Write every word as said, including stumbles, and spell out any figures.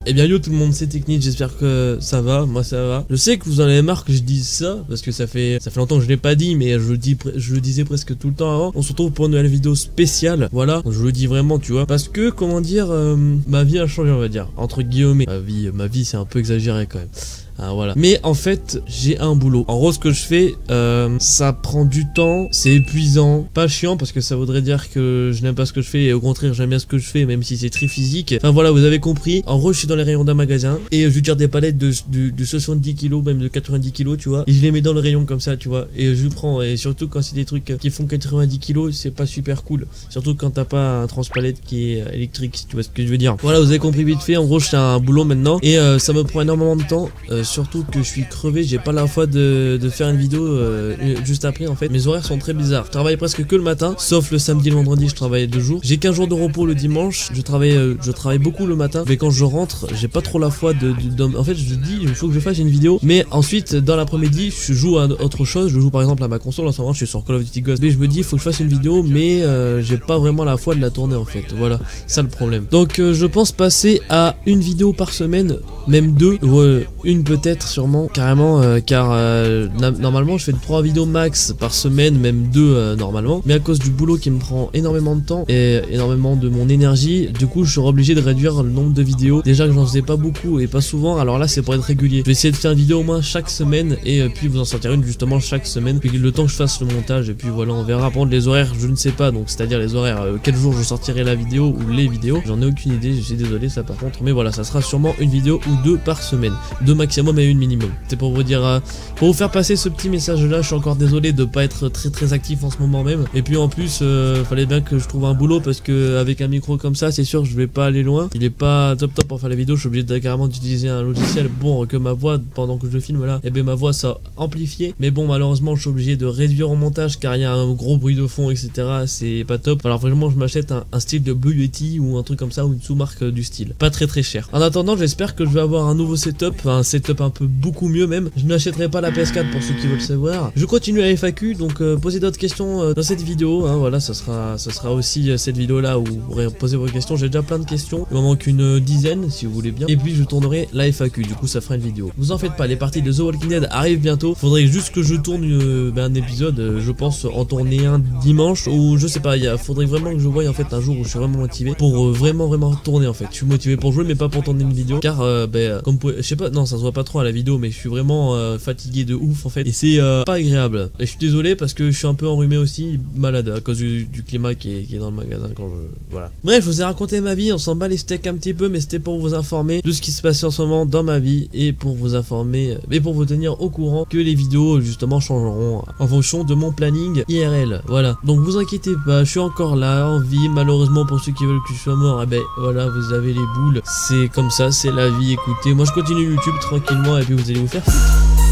Eh bien yo tout le monde, c'est Technique, j'espère que ça va, moi ça va. Je sais que vous en avez marre que je dise ça, parce que ça fait ça fait longtemps que je l'ai pas dit, mais je le, dis, je le disais presque tout le temps avant. On se retrouve pour une nouvelle vidéo spéciale, voilà, je le dis vraiment, tu vois. Parce que, comment dire, euh, ma vie a changé, on va dire, entre guillemets. Ma vie, ma vie c'est un peu exagéré quand même. Ah, voilà. Mais en fait, j'ai un boulot. En gros, ce que je fais, euh, ça prend du temps, c'est épuisant, pas chiant parce que ça voudrait dire que je n'aime pas ce que je fais et au contraire, j'aime bien ce que je fais, même si c'est très physique. Enfin voilà, vous avez compris. En gros, je suis dans les rayons d'un magasin et je tire des palettes de, de, de soixante-dix kilos, même de quatre-vingt-dix kilos, tu vois. Et je les mets dans le rayon comme ça, tu vois. Et je prends. Et surtout quand c'est des trucs qui font quatre-vingt-dix kilos, c'est pas super cool. Surtout quand t'as pas un transpalette qui est électrique, tu vois ce que je veux dire. Voilà, vous avez compris vite fait. En gros, je fais un boulot maintenant et euh, ça me prend énormément de temps. Euh, surtout que je suis crevé, j'ai pas la foi de, de faire une vidéo euh, juste après en fait. Mes horaires sont très bizarres. Je travaille presque que le matin, sauf le samedi et le vendredi, je travaille deux jours. J'ai quinze jours de repos le dimanche. Je travaille, euh, je travaille beaucoup le matin, mais quand je rentre, j'ai pas trop la foi de, de, de. En fait, je dis, il faut que je fasse une vidéo, mais ensuite dans l'après-midi, je joue à autre chose. Je joue par exemple à ma console. En ce moment, je suis sur Call of Duty Ghost, mais je me dis, il faut que je fasse une vidéo, mais euh, j'ai pas vraiment la foi de la tourner en fait. Voilà, ça le problème. Donc, euh, je pense passer à une vidéo par semaine, même deux, ou euh, une peut-être sûrement, carrément, euh, car euh, normalement je fais trois vidéos max par semaine, même deux euh, normalement, mais à cause du boulot qui me prend énormément de temps et énormément de mon énergie, du coup je serai obligé de réduire le nombre de vidéos. Déjà que j'en faisais pas beaucoup et pas souvent, alors là c'est pour être régulier. Je vais essayer de faire une vidéo au moins chaque semaine et euh, puis vous en sortir une justement chaque semaine, puis le temps que je fasse le montage et puis voilà, on verra. Prendre les horaires, je ne sais pas, donc c'est à dire les horaires, euh, quel jour je sortirai la vidéo ou les vidéos, j'en ai aucune idée, je suis désolé ça par contre, mais voilà, ça sera sûrement une vidéo ou deux par semaine, deux maximum et une minimum. C'est pour vous dire, euh, pour vous faire passer ce petit message là. Je suis encore désolé de pas être très très actif en ce moment même, et puis en plus euh, fallait bien que je trouve un boulot parce que avec un micro comme ça c'est sûr que je vais pas aller loin, il est pas top top pour faire la vidéo. Je suis obligé de, carrément d'utiliser un logiciel bon que ma voix pendant que je filme là, et bien ma voix ça amplifié, mais bon malheureusement je suis obligé de réduire au montage car il y a un gros bruit de fond etc, c'est pas top. Alors vraiment je m'achète un, un style de Blue Yeti ou un truc comme ça, ou une sous-marque du style, pas très très cher. En attendant j'espère que je vais avoir un nouveau setup, un setup un peu beaucoup mieux même. Je n'achèterai pas la P S quatre pour ceux qui veulent savoir. Je continue à F A Q, donc euh, posez d'autres questions euh, dans cette vidéo, hein, voilà, ça sera, ça sera aussi euh, cette vidéo là où vous pourrez poser vos questions. J'ai déjà plein de questions, il m'en manque une dizaine si vous voulez bien, et puis je tournerai la F A Q, du coup ça fera une vidéo. Vous en faites pas, les parties de The Walking Dead arrivent bientôt, faudrait juste que je tourne euh, ben, un épisode, euh, je pense en tourner un dimanche, ou je sais pas, il faudrait vraiment que je voie en fait un jour où je suis vraiment motivé pour euh, vraiment vraiment tourner en fait. Je suis motivé pour jouer mais pas pour tourner une vidéo, car euh, ben, comme je sais pas, non ça se voit pas trop à la vidéo, mais je suis vraiment euh, fatigué de ouf en fait, et c'est euh, pas agréable. Et je suis désolé parce que je suis un peu enrhumé aussi, malade à cause du, du climat qui est, qui est dans le magasin quand je... voilà. Bref, je vous ai raconté ma vie, on s'en bat les steaks un petit peu, mais c'était pour vous informer de ce qui se passait en ce moment dans ma vie et pour vous informer, et pour vous tenir au courant que les vidéos justement changeront en fonction de mon planning I R L. Voilà, donc vous inquiétez pas, je suis encore là, en vie. Malheureusement pour ceux qui veulent que je sois mort, eh ben voilà, vous avez les boules, c'est comme ça, c'est la vie. Écoutez, moi je continue YouTube tranquillement et puis vous allez vous faire foutre.